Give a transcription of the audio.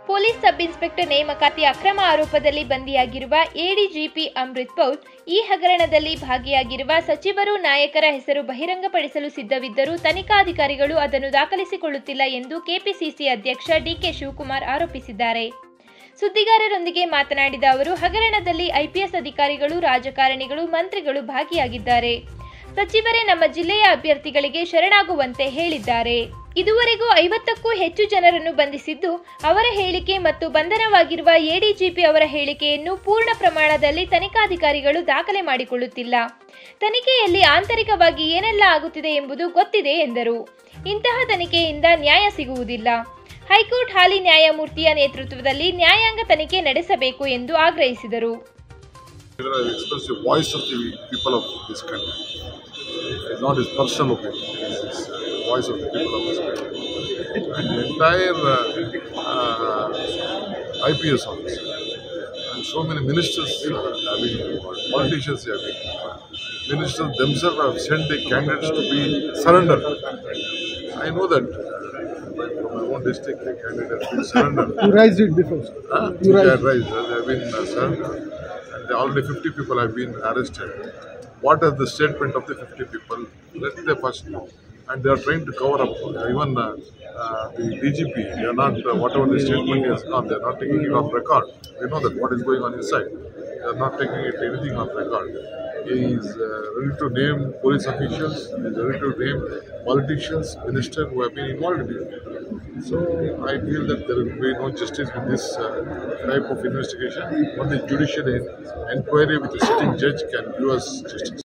Police sub inspector ನೇಮಕಾತಿ ಅಕ್ರಮ ಆರೋಪದಲ್ಲಿ ಬಂಧಿಯಾಗಿರುವ ಎಡಿಜಿಪಿ ಅಮೃತ್ ಪೌಲ್ ಈ ಹಗರಣದಲ್ಲಿ ಭಾಗಿಯಾಗಿರುವ ಸಚಿವರು ನಾಯಕರ ಹೆಸರು ಬಹಿರಂಗಪಡಿಸಲು ಸಿದ್ಧವಿದ್ದರೂ ತನಿಖಾಧಿಕಾರಿಗಳು ಅದನ್ನು ದಾಖಲಿಸಿಕೊಳ್ಳುತ್ತಿಲ್ಲ ಎಂದು ಕೆಪಿಸಿಸಿ ಅಧ್ಯಕ್ಷ ಡಿಕೆ ಶಿವಕುಮಾರ್ ಆರೋಪಿಸಿದ್ದಾರೆ. ಸುದ್ದಿಗಾರರೊಂದಿಗೆ ಮಾತನಾಡಿದ ಅವರು, ಹಗರಣದಲ್ಲಿ ಐಪಿಎಸ್ ಅಧಿಕಾರಿಗಳು, ರಾಜಕಾರಣಿಗಳು, ಮಂತ್ರಿಗಳು ಭಾಗಿಯಾಗಿದ್ದಾರೆ. ಸಚಿವರೇ ನಮ್ಮ ಜಿಲ್ಲೆಯ ಅಭ್ಯರ್ಥಿಗಳಿಗೆ ಶರಣಾಗುವಂತೆ ಹೇಳಿದ್ದಾರೆ. ಇದುವರೆಗೂ 50ಕ್ಕೂ ಹೆಚ್ಚು ಜನರನ್ನು ಬಂಧಿಸಿದ್ದು, ಅವರ ಹೇಳಿಕೆ ಮತ್ತು ಬಂಧನವಾಗಿರುವ ಎಡಿಜಿಪಿ ಅವರ ಹೇಳಿಕೆಯನ್ನು ಪೂರ್ಣ ಪ್ರಮಾಣದಲ್ಲಿ ತನಿಖಾಧಿಕಾರಿಗಳು ದಾಖಲೆ ಮಾಡಿಕೊಳ್ಳುತ್ತಿಲ್ಲ. ತನಿಖೆಯಲ್ಲಿ ಆಂತರಿಕವಾಗಿ ಏನೆಲ್ಲ ಆಗುತ್ತಿದೆ ಎಂಬುದು ಗೊತ್ತಿದೆ ಎಂದರು. ಇಂತಹ ತನಿಖೆಯಿಂದ ನ್ಯಾಯ ಸಿಗುವುದಿಲ್ಲ. ಹೈಕೋರ್ಟ್ ಹಾಲಿ ನ್ಯಾಯಮೂರ್ತಿಯ ನೇತೃತ್ವದಲ್ಲಿ ನ್ಯಾಯಾಂಗ ತನಿಖೆ ನಡೆಸಬೇಕು ಎಂದು ಆಗ್ರಹಿಸಿದರು. Not his personal opinion, it's the voice of the people of this country. And the entire IPS office and so many ministers have been involved, politicians have been involved. Ministers themselves have sent their candidates to be surrendered. I know that from my own district, the candidate has been surrendered. You raised it before, sir. You raised. They have been surrendered. And already 50 people have been arrested. What is the statement of the 50 people? Let them first know. And they are trying to cover up. Even the DGP, they are not, whatever the statement has come, they are not taking it off record. We know that what is going on inside. They are not taking anything off record. He is ready to name police officials, he is ready to name politicians, ministers who have been involved in it. So I feel that there will be no justice with this type of investigation. Only judicial inquiry with a sitting judge can give us justice.